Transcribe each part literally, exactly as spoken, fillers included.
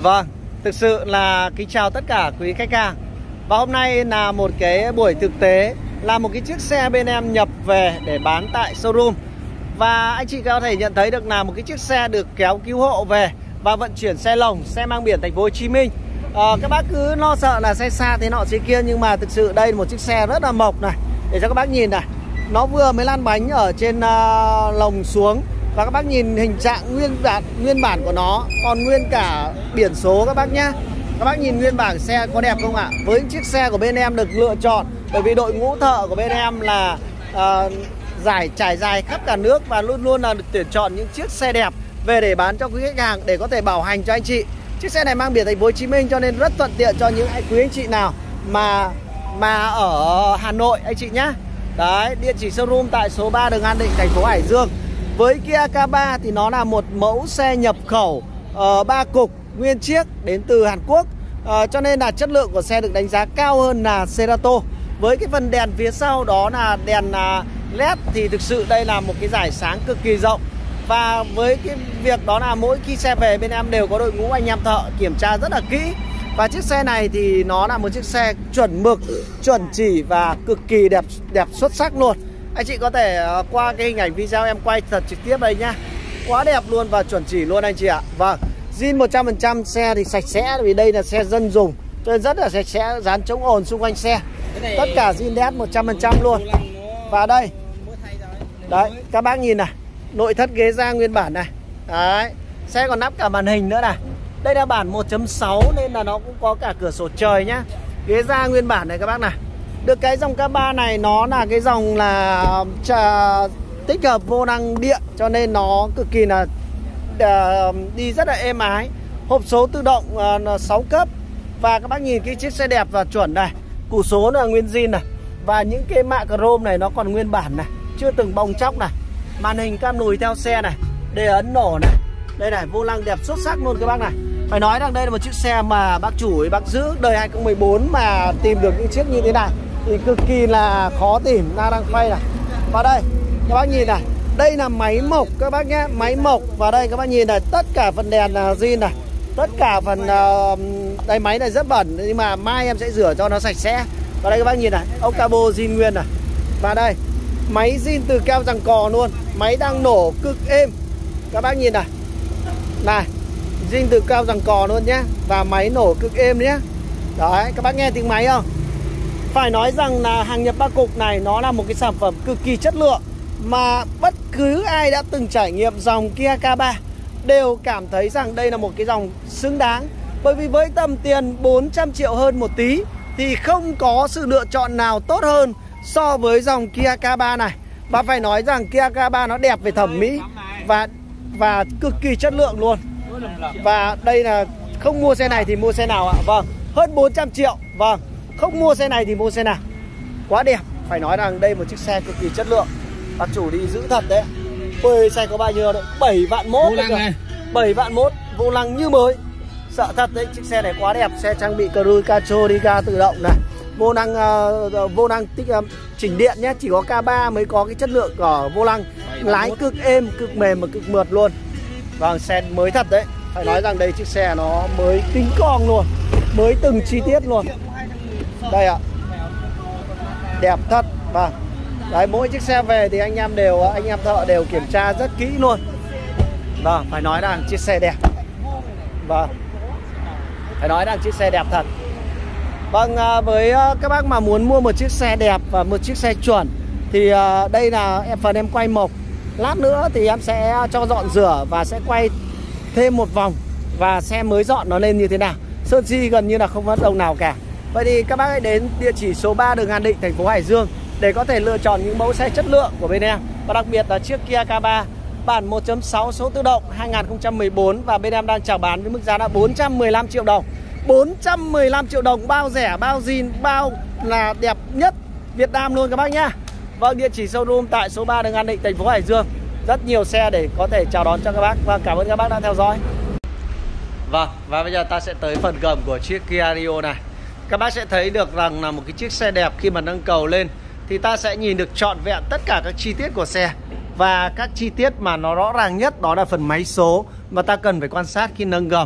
Vâng, thực sự là kính chào tất cả quý khách hàng. Và hôm nay là một cái buổi thực tế, là một cái chiếc xe bên em nhập về để bán tại showroom. Và anh chị có thể nhận thấy được là một cái chiếc xe được kéo cứu hộ về và vận chuyển xe lồng, xe mang biển thành phố Hồ Chí Minh. à, Các bác cứ lo sợ là xe xa thế nọ thế kia, nhưng mà thực sự đây là một chiếc xe rất là mộc này. Để cho các bác nhìn này, nó vừa mới lăn bánh ở trên uh, lồng xuống. Và các bác nhìn hình trạng nguyên bản, nguyên bản của nó, còn nguyên cả biển số các bác nhá. Các bác nhìn nguyên bản xe có đẹp không ạ? Với chiếc xe của bên em được lựa chọn bởi vì đội ngũ thợ của bên em là uh, giải trải dài khắp cả nước và luôn luôn là được tuyển chọn những chiếc xe đẹp về để bán cho quý khách hàng để có thể bảo hành cho anh chị. Chiếc xe này mang biển thành phố Hồ Chí Minh cho nên rất thuận tiện cho những quý anh chị nào mà mà ở Hà Nội anh chị nhá. Đấy, địa chỉ showroom tại số ba đường An Định, thành phố Hải Dương. Với Kia K ba thì nó là một mẫu xe nhập khẩu uh, ba cục nguyên chiếc đến từ Hàn Quốc, uh, cho nên là chất lượng của xe được đánh giá cao hơn là Cerato. Với cái phần đèn phía sau đó là đèn uh, led thì thực sự đây là một cái dải sáng cực kỳ rộng. Và với cái việc đó là mỗi khi xe về bên em đều có đội ngũ anh em thợ kiểm tra rất là kỹ. Và chiếc xe này thì nó là một chiếc xe chuẩn mực, chuẩn chỉ và cực kỳ đẹp đẹp xuất sắc luôn. Anh chị có thể uh, qua cái hình ảnh video em quay thật trực tiếp đây nhá. Quá đẹp luôn và chuẩn chỉ luôn anh chị ạ. Vâng, zin một trăm phần trăm, xe thì sạch sẽ vì đây là xe dân dùng cho nên rất là sạch sẽ, dán chống ồn xung quanh xe. Tất cả zin đét một trăm phần trăm luôn. Và đây, đấy, các bác nhìn này, nội thất ghế da nguyên bản này. Đấy, xe còn lắp cả màn hình nữa này. Đây là bản một chấm sáu nên là nó cũng có cả cửa sổ trời nhá. Ghế da nguyên bản này các bác này. Được cái dòng K ba này nó là cái dòng là uh, tích hợp vô năng điện cho nên nó cực kỳ là uh, đi rất là êm ái. Hộp số tự động uh, sáu cấp. Và các bác nhìn cái chiếc xe đẹp và chuẩn này. Củ số là nguyên zin này. Và những cái mạ chrome này nó còn nguyên bản này, chưa từng bong chóc này. Màn hình cam lùi theo xe này, đề ấn nổ này. Đây này, vô lăng đẹp xuất sắc luôn các bác này. Phải nói rằng đây là một chiếc xe mà bác chủ ấy, bác giữ đời hai không một bốn mà tìm được những chiếc như thế này thì cực kỳ là khó tìm. Na đang phay này. Và đây các bác nhìn này, đây là máy mộc các bác nhé, máy mộc. Và đây các bác nhìn này, tất cả phần đèn là zin này, tất cả phần uh, đây máy này rất bẩn nhưng mà mai em sẽ rửa cho nó sạch sẽ. Và đây các bác nhìn này, ốc cabo zin nguyên này. Và đây máy zin từ keo giằng cò luôn, máy đang nổ cực êm. Các bác nhìn này, này zin từ keo giằng cò luôn nhé. Và máy nổ cực êm nhé. Đấy, các bác nghe tiếng máy không? Phải nói rằng là hàng nhập ba cục này nó là một cái sản phẩm cực kỳ chất lượng mà bất cứ ai đã từng trải nghiệm dòng Kia K ba đều cảm thấy rằng đây là một cái dòng xứng đáng. Bởi vì với tầm tiền bốn trăm triệu hơn một tí thì không có sự lựa chọn nào tốt hơn so với dòng Kia K ba này. Và phải nói rằng Kia K ba nó đẹp về thẩm mỹ và và cực kỳ chất lượng luôn. Và đây là không mua xe này thì mua xe nào ạ? Vâng, hơn bốn trăm triệu. Vâng, không mua xe này thì mua xe nào? Quá đẹp. Phải nói rằng đây một chiếc xe cực kỳ chất lượng. Bác chủ đi giữ thật đấy. Ôi, xe có bao nhiêu đấy? bảy vạn mốt này. bảy vạn mốt, vô lăng như mới. Sợ thật đấy, chiếc xe này quá đẹp. Xe trang bị cruise control, đi ga tự động này. Vô năng uh, vô năng tích uh, chỉnh điện nhé. Chỉ có K ba mới có cái chất lượng của vô lăng. Lái cực êm, cực mềm và cực mượt luôn. Vâng, xe mới thật đấy. Phải nói rằng đây chiếc xe nó mới tính con luôn, mới từng chi tiết luôn. Đây ạ, đẹp thật. Vâng, đấy, mỗi chiếc xe về thì anh em đều anh em thợ đều kiểm tra rất kỹ luôn. Vâng, phải nói rằng chiếc xe đẹp. Vâng, phải nói rằng chiếc xe đẹp thật. Vâng, với các bác mà muốn mua một chiếc xe đẹp và một chiếc xe chuẩn thì đây là phần em quay mộc. Lát nữa thì em sẽ cho dọn rửa và sẽ quay thêm một vòng và xe mới dọn nó lên như thế nào. Sơn si gần như là không mất đồng nào cả. Vậy thì các bác hãy đến địa chỉ số ba đường An Định, thành phố Hải Dương để có thể lựa chọn những mẫu xe chất lượng của bên em. Và đặc biệt là chiếc Kia K ba bản một chấm sáu số tự động hai không một bốn và bên em đang chào bán với mức giá là bốn trăm mười lăm triệu đồng. bốn trăm mười lăm triệu đồng, bao rẻ, bao zin, bao là đẹp nhất Việt Nam luôn các bác nhá. Vâng, địa chỉ showroom tại số ba đường An Định, thành phố Hải Dương. Rất nhiều xe để có thể chào đón cho các bác. Và cảm ơn các bác đã theo dõi. Vâng, và bây giờ ta sẽ tới phần gầm của chiếc Kia Rio này. Các bác sẽ thấy được rằng là một cái chiếc xe đẹp khi mà nâng cầu lên thì ta sẽ nhìn được trọn vẹn tất cả các chi tiết của xe. Và các chi tiết mà nó rõ ràng nhất đó là phần máy số mà ta cần phải quan sát khi nâng gầm.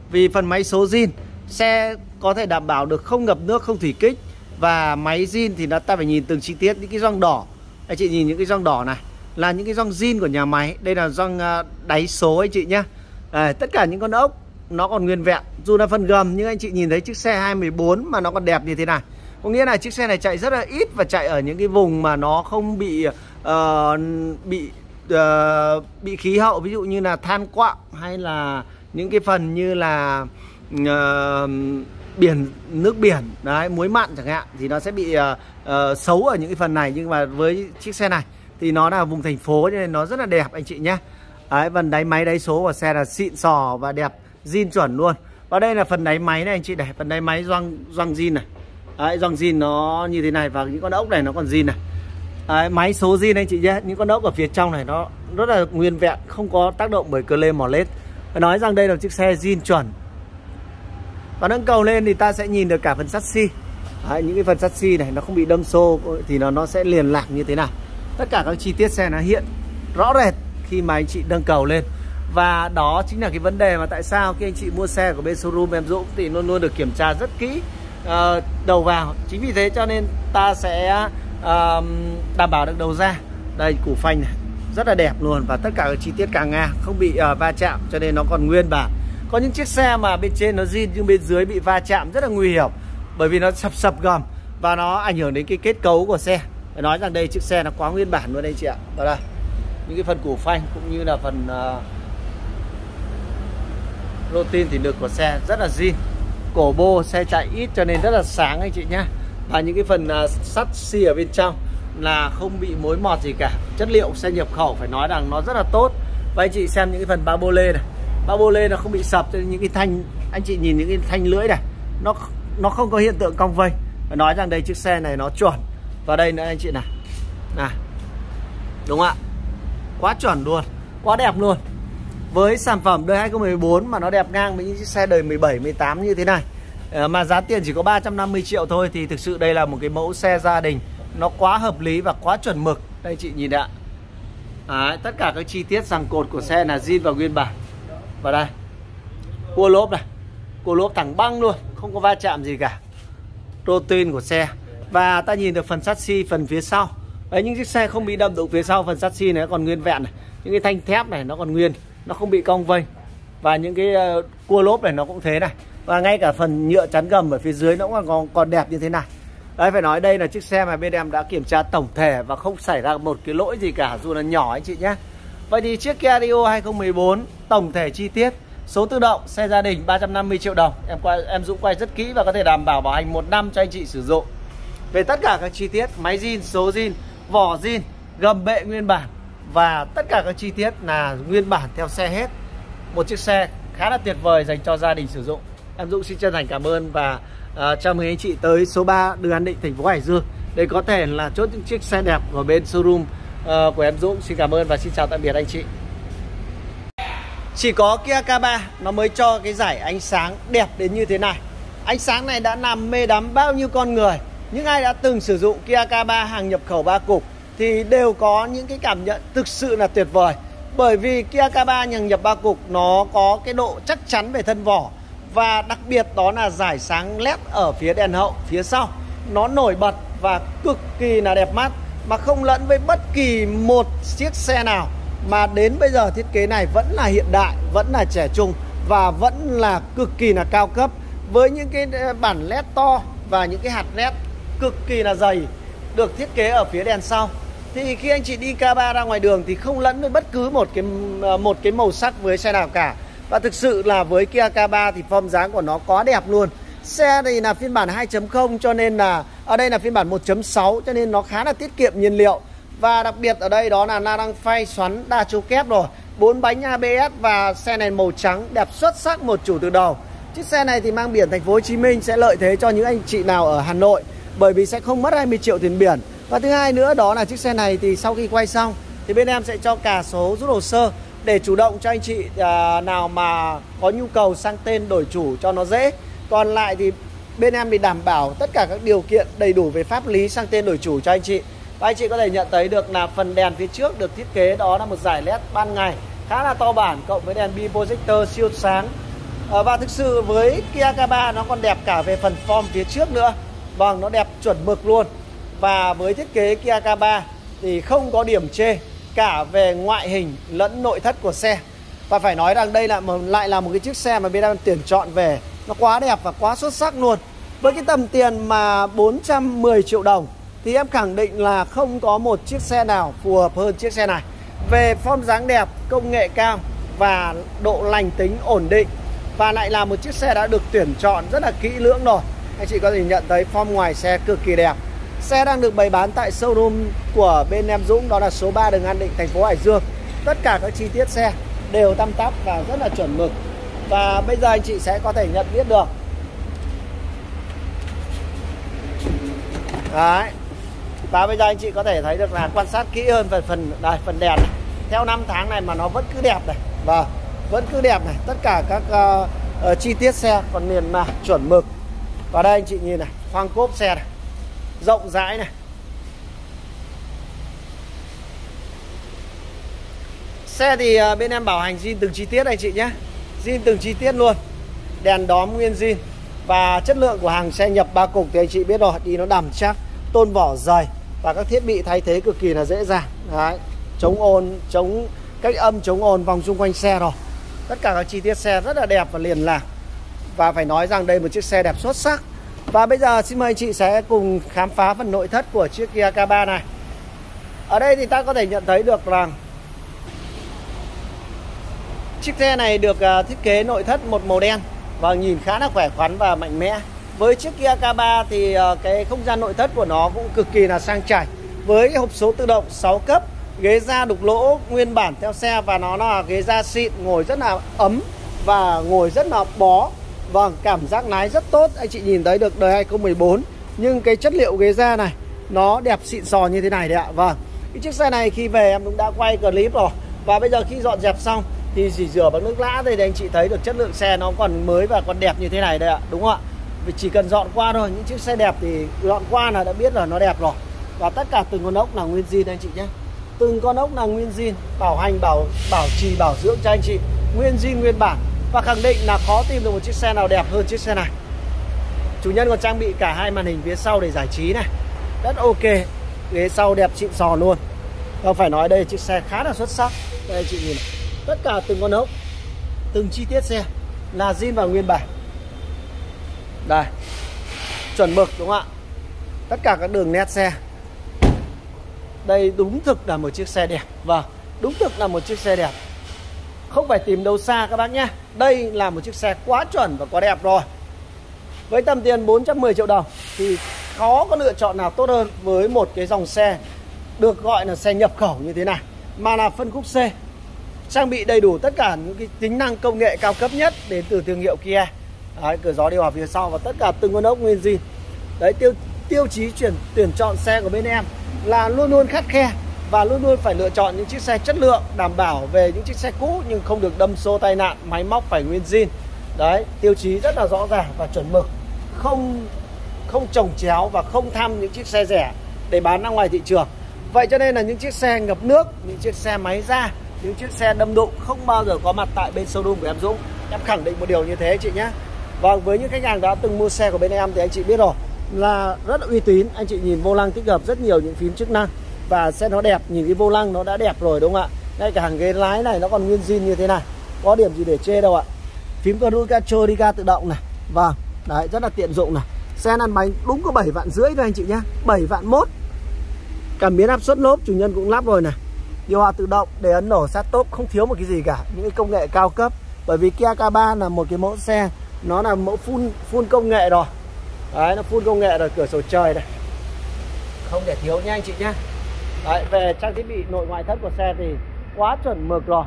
Vì phần máy số zin, xe có thể đảm bảo được không ngập nước, không thủy kích. Và máy zin thì nó ta phải nhìn từng chi tiết. Những cái gioăng đỏ, anh chị nhìn những cái gioăng đỏ này là những cái gioăng zin của nhà máy. Đây là gioăng đáy số anh chị nhá. Đây, tất cả những con ốc nó còn nguyên vẹn. Dù là phần gầm nhưng anh chị nhìn thấy chiếc xe hai một bốn mà nó còn đẹp như thế này. Có nghĩa là chiếc xe này chạy rất là ít và chạy ở những cái vùng mà nó không bị uh, bị uh, bị khí hậu, ví dụ như là than quặng hay là những cái phần như là uh, biển, nước biển đấy, muối mặn chẳng hạn, thì nó sẽ bị uh, uh, xấu ở những cái phần này. Nhưng mà với chiếc xe này thì nó là vùng thành phố cho nên nó rất là đẹp anh chị nhé. Đấy, phần đáy máy đáy số của xe là xịn sò và đẹp, zin chuẩn luôn. Và đây là phần đáy máy này anh chị này, phần đáy máy gioăng gioăng zin này. Đấy, gioăng zin nó như thế này và những con ốc này nó còn zin này. Đấy, máy số zin anh chị nhé. Những con ốc ở phía trong này nó rất là nguyên vẹn, không có tác động bởi cờ lê mỏ lết. Phải nói rằng đây là chiếc xe zin chuẩn. Và nâng cầu lên thì ta sẽ nhìn được cả phần sắt xi. Đấy, những cái phần sắt xi này nó không bị đâm xô thì nó nó sẽ liền lạc như thế nào. Tất cả các chi tiết xe nó hiện rõ rệt khi mà anh chị nâng cầu lên. Và đó chính là cái vấn đề mà tại sao khi anh chị mua xe của bên showroom Em Dũng thì luôn luôn được kiểm tra rất kỹ uh, đầu vào. Chính vì thế cho nên ta sẽ uh, đảm bảo được đầu ra. Đây, củ phanh này rất là đẹp luôn. Và tất cả các chi tiết càng ngang, không bị uh, va chạm cho nên nó còn nguyên bản. Có những chiếc xe mà bên trên nó zin nhưng bên dưới bị va chạm rất là nguy hiểm, bởi vì nó sập sập gầm và nó ảnh hưởng đến cái kết cấu của xe. Phải nói rằng đây chiếc xe nó quá nguyên bản luôn đây chị ạ. Đó đây, những cái phần củ phanh cũng như là phần uh, rô tin thì được của xe rất là zin. Cổ bô xe chạy ít cho nên rất là sáng anh chị nhá. Và những cái phần uh, sắt xi ở bên trong là không bị mối mọt gì cả. Chất liệu xe nhập khẩu phải nói rằng nó rất là tốt. Và anh chị xem những cái phần ba bô lê này, ba bô lê nó không bị sập, cho nên những cái thanh, anh chị nhìn những cái thanh lưỡi này nó nó không có hiện tượng cong vênh. Phải nói rằng đây chiếc xe này nó chuẩn. Và đây nữa anh chị này, này, đúng không ạ? Quá chuẩn luôn, quá đẹp luôn. Với sản phẩm đời hai không một bốn mà nó đẹp ngang với những chiếc xe đời mười bảy, mười tám như thế này, mà giá tiền chỉ có ba trăm năm mươi triệu thôi, thì thực sự đây là một cái mẫu xe gia đình nó quá hợp lý và quá chuẩn mực. Đây chị nhìn ạ. Đấy, tất cả các chi tiết ràng cột của xe là zin và nguyên bản. Và đây, cua lốp này, cua lốp thẳng băng luôn, không có va chạm gì cả. Rô tin của xe. Và ta nhìn được phần sắt xi phần phía sau. Đấy, những chiếc xe không bị đâm đụng phía sau, phần sắt xi này nó còn nguyên vẹn này. Những cái thanh thép này nó còn nguyên, nó không bị cong vênh. Và những cái uh, cua lốp này nó cũng thế này. Và ngay cả phần nhựa chắn gầm ở phía dưới nó cũng còn, còn đẹp như thế này. Đấy, phải nói đây là chiếc xe mà bên em đã kiểm tra tổng thể và không xảy ra một cái lỗi gì cả, dù là nhỏ anh chị nhé. Vậy thì chiếc Kia Rio hai không một bốn tổng thể chi tiết, số tự động, xe gia đình ba trăm năm mươi triệu đồng. Em quay, em Dũng quay rất kỹ và có thể đảm bảo bảo hành một năm cho anh chị sử dụng. Về tất cả các chi tiết, máy zin, số zin, vỏ zin, gầm bệ nguyên bản và tất cả các chi tiết là nguyên bản theo xe hết. Một chiếc xe khá là tuyệt vời dành cho gia đình sử dụng. Em Dũng xin chân thành cảm ơn và uh, chào mừng anh chị tới số ba đường An Định, thành phố Hải Dương. Đây có thể là chốt những chiếc xe đẹp của bên showroom uh, của Em Dũng. Xin cảm ơn và xin chào tạm biệt anh chị. Chỉ có Kia K ba nó mới cho cái giải ánh sáng đẹp đến như thế này. Ánh sáng này đã làm mê đắm bao nhiêu con người. Những ai đã từng sử dụng Kia K ba hàng nhập khẩu ba cục thì đều có những cái cảm nhận thực sự là tuyệt vời. Bởi vì Kia K ba hàng nhập ba cục nó có cái độ chắc chắn về thân vỏ. Và đặc biệt đó là giải sáng led ở phía đèn hậu, phía sau. Nó nổi bật và cực kỳ là đẹp mắt, mà không lẫn với bất kỳ một chiếc xe nào. Mà đến bây giờ thiết kế này vẫn là hiện đại, vẫn là trẻ trung và vẫn là cực kỳ là cao cấp. Với những cái bản led to và những cái hạt led cực kỳ là dày được thiết kế ở phía đèn sau. Thì khi anh chị đi K ba ra ngoài đường thì không lẫn với bất cứ một cái một cái màu sắc với xe nào cả. Và thực sự là với Kia K ba thì form dáng của nó quá đẹp luôn. Xe này là phiên bản hai chấm không cho nên là ở đây là phiên bản một chấm sáu cho nên nó khá là tiết kiệm nhiên liệu. Và đặc biệt ở đây đó là la răng phay xoắn đa châu kép rồi, bốn bánh A B S và xe này màu trắng đẹp xuất sắc, một chủ từ đầu. Chiếc xe này thì mang biển thành phố Hồ Chí Minh sẽ lợi thế cho những anh chị nào ở Hà Nội, bởi vì sẽ không mất hai mươi triệu tiền biển. Và thứ hai nữa đó là chiếc xe này thì sau khi quay xong thì bên em sẽ cho cả số rút hồ sơ để chủ động cho anh chị à, nào mà có nhu cầu sang tên đổi chủ cho nó dễ. Còn lại thì bên em thì đảm bảo tất cả các điều kiện đầy đủ về pháp lý sang tên đổi chủ cho anh chị. Và anh chị có thể nhận thấy được là phần đèn phía trước được thiết kế đó là một dải led ban ngày khá là to bản, cộng với đèn bi projector siêu sáng. à, Và thực sự với Kia K ba nó còn đẹp cả về phần form phía trước nữa. Vâng, nó đẹp chuẩn mực luôn. Và với thiết kế Kia K ba thì không có điểm chê cả về ngoại hình lẫn nội thất của xe. Và phải nói rằng đây là lại là một cái chiếc xe mà bên em tuyển chọn về nó quá đẹp và quá xuất sắc luôn. Với cái tầm tiền mà bốn trăm mười triệu đồng thì em khẳng định là không có một chiếc xe nào phù hợp hơn chiếc xe này. Về form dáng đẹp, công nghệ cao và độ lành tính ổn định. Và lại là một chiếc xe đã được tuyển chọn rất là kỹ lưỡng rồi. Anh chị có thể nhận thấy form ngoài xe cực kỳ đẹp. Xe đang được bày bán tại showroom của bên em Dũng, đó là số ba đường An Định, thành phố Hải Dương. Tất cả các chi tiết xe đều tăm tắp và rất là chuẩn mực. Và bây giờ anh chị sẽ có thể nhận biết được. Đấy. Và bây giờ anh chị có thể thấy được là quan sát kỹ hơn về phần đây, phần đèn này. Theo năm tháng này mà nó vẫn cứ đẹp này. Vâng, vẫn cứ đẹp này. Tất cả các uh, uh, chi tiết xe còn liền mạc chuẩn mực. Và đây anh chị nhìn này, khoang cốp xe này, rộng rãi này. Xe thì uh, bên em bảo hành zin từng chi tiết anh chị nhé. Zin từng chi tiết luôn. Đèn đóm nguyên zin. Và chất lượng của hàng xe nhập ba cục thì anh chị biết rồi, đi nó đầm chắc, tôn vỏ dày và các thiết bị thay thế cực kỳ là dễ dàng. Đấy, chống ồn, chống cách âm, chống ồn vòng xung quanh xe rồi. Tất cả các chi tiết xe rất là đẹp và liền lạc. Và phải nói rằng đây là một chiếc xe đẹp xuất sắc. Và bây giờ xin mời anh chị sẽ cùng khám phá phần nội thất của chiếc Kia K ba này. Ở đây thì ta có thể nhận thấy được rằng chiếc xe này được thiết kế nội thất một màu đen và nhìn khá là khỏe khoắn và mạnh mẽ. Với chiếc Kia K ba thì cái không gian nội thất của nó cũng cực kỳ là sang chảnh. Với hộp số tự động sáu cấp, ghế da đục lỗ nguyên bản theo xe và nó là ghế da xịn, ngồi rất là ấm và ngồi rất là bó. Vâng, cảm giác lái rất tốt. Anh chị nhìn thấy được đời hai không một bốn. Nhưng cái chất liệu ghế da này nó đẹp xịn sò như thế này đấy ạ. Vâng, cái chiếc xe này khi về em cũng đã quay clip rồi. Và bây giờ khi dọn dẹp xong thì chỉ rửa bằng nước lã thì anh chị thấy được chất lượng xe nó còn mới và còn đẹp như thế này đây ạ. Đúng không ạ? Vì chỉ cần dọn qua thôi, những chiếc xe đẹp thì dọn qua là đã biết là nó đẹp rồi. Và tất cả từng con ốc là nguyên zin anh chị nhé. Từng con ốc là nguyên zin, bảo hành, bảo bảo trì, bảo dưỡng cho anh chị nguyên zin nguyên bản. Và khẳng định là khó tìm được một chiếc xe nào đẹp hơn chiếc xe này. Chủ nhân còn trang bị cả hai màn hình phía sau để giải trí này, rất ok. Ghế sau đẹp xịn sò luôn. Và phải nói đây là chiếc xe khá là xuất sắc. Đây anh chị nhìn này. Tất cả từng con ốc, từng chi tiết xe là zin và nguyên bản. Đây, chuẩn mực đúng không ạ? Tất cả các đường nét xe. Đây đúng thực là một chiếc xe đẹp. Vâng, đúng thực là một chiếc xe đẹp. Không phải tìm đâu xa các bác nhé. Đây là một chiếc xe quá chuẩn và quá đẹp rồi. Với tầm tiền bốn trăm mười triệu đồng thì khó có lựa chọn nào tốt hơn với một cái dòng xe được gọi là xe nhập khẩu như thế này, mà là phân khúc C, trang bị đầy đủ tất cả những cái tính năng công nghệ cao cấp nhất đến từ thương hiệu Kia. Đấy, cửa gió điều hòa phía sau và tất cả từng con ốc nguyên zin. Đấy, tiêu tiêu chí chuyển tuyển chọn xe của bên em là luôn luôn khắt khe và luôn luôn phải lựa chọn những chiếc xe chất lượng, đảm bảo về những chiếc xe cũ nhưng không được đâm xô tai nạn, máy móc phải nguyên zin. Đấy, tiêu chí rất là rõ ràng và chuẩn mực, không không chồng chéo và không tham những chiếc xe rẻ để bán ra ngoài thị trường. Vậy cho nên là những chiếc xe ngập nước, những chiếc xe máy da, những chiếc xe đâm đụng không bao giờ có mặt tại bên showroom của em Dũng. Em khẳng định một điều như thế chị nhé. Vâng, với những khách hàng đã từng mua xe của bên em thì anh chị biết rồi, là rất là uy tín. Anh chị nhìn vô lăng tích hợp rất nhiều những phím chức năng và xe nó đẹp, nhìn cái vô lăng nó đã đẹp rồi đúng không ạ? Ngay cả hàng ghế lái này nó còn nguyên zin như thế này, có điểm gì để chê đâu ạ. Phím cruise đi ga tự động này. Vâng, đấy, rất là tiện dụng này. Xe lăn bánh đúng có bảy vạn rưỡi thôi anh chị nhé, bảy vạn mốt. Cảm biến áp suất lốp chủ nhân cũng lắp rồi này. Điều hòa tự động để ấn nổ sát top, không thiếu một cái gì cả, những cái công nghệ cao cấp. Bởi vì Kia K ba là một cái mẫu xe nó là mẫu full full công nghệ rồi. Đấy, nó full công nghệ rồi, cửa sổ trời này không thể thiếu nha anh chị nhé. Đấy, về trang thiết bị nội ngoại thất của xe thì quá chuẩn mực rồi,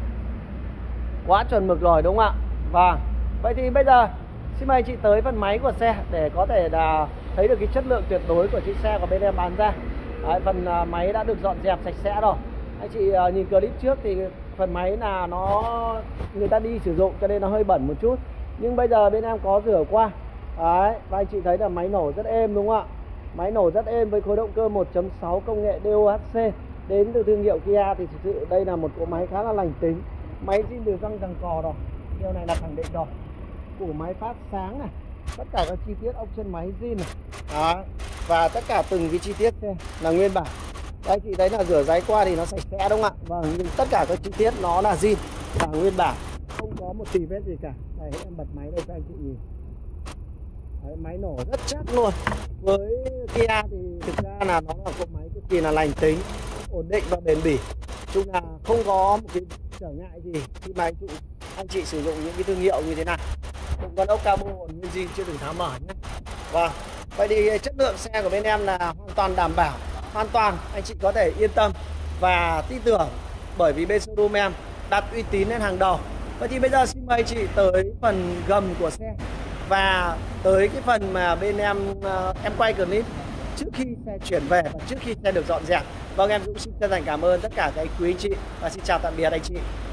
quá chuẩn mực rồi đúng không ạ? Và vậy thì bây giờ xin mời anh chị tới phần máy của xe để có thể là thấy được cái chất lượng tuyệt đối của chiếc xe của bên em bán ra. Đấy, phần máy đã được dọn dẹp sạch sẽ rồi. Anh chị uh, nhìn clip trước thì phần máy là nó người ta đi sử dụng cho nên nó hơi bẩn một chút, nhưng bây giờ bên em có rửa qua. Đấy, và anh chị thấy là máy nổ rất êm đúng không ạ? Máy nổ rất êm với khối động cơ một chấm sáu công nghệ đê ô hát xê đến từ thương hiệu Kia. Thì thực sự đây là một cỗ máy khá là lành tính, máy zin từ răng răng cò rồi, điều này là khẳng định rồi. củ máy phát sáng này, tất cả các chi tiết ốc chân máy zin này. Đó. Và tất cả từng cái chi tiết xe là nguyên bản. Đây chị thấy là rửa ráy qua thì nó sạch sẽ đúng không ạ? Vâng, nhưng tất cả các chi tiết nó là zin và nguyên bản, không có một tì vết gì cả. Đây em bật máy đây cho anh chị nhìn. Đấy, máy nổ rất chắc luôn. Với Kia thì thực ra là nó là cỗ máy cực kỳ là lành tính, ổn định và bền bỉ. Chung là không có một cái trở ngại gì khi mà anh chị anh chị sử dụng những cái thương hiệu như thế này. Cũng con ốc cabo nguyên zin chưa từng tháo mở nhé. Vâng, vậy thì chất lượng xe của bên em là hoàn toàn đảm bảo, hoàn toàn anh chị có thể yên tâm và tin tưởng, bởi vì bên showroom em đặt uy tín lên hàng đầu. Vậy thì bây giờ xin mời chị tới phần gầm của xe và tới cái phần mà bên em em quay clip trước khi xe chuyển về và trước khi xe được dọn dẹp. Vâng, em cũng xin chân thành cảm ơn tất cả các quý anh chị và xin chào tạm biệt anh chị.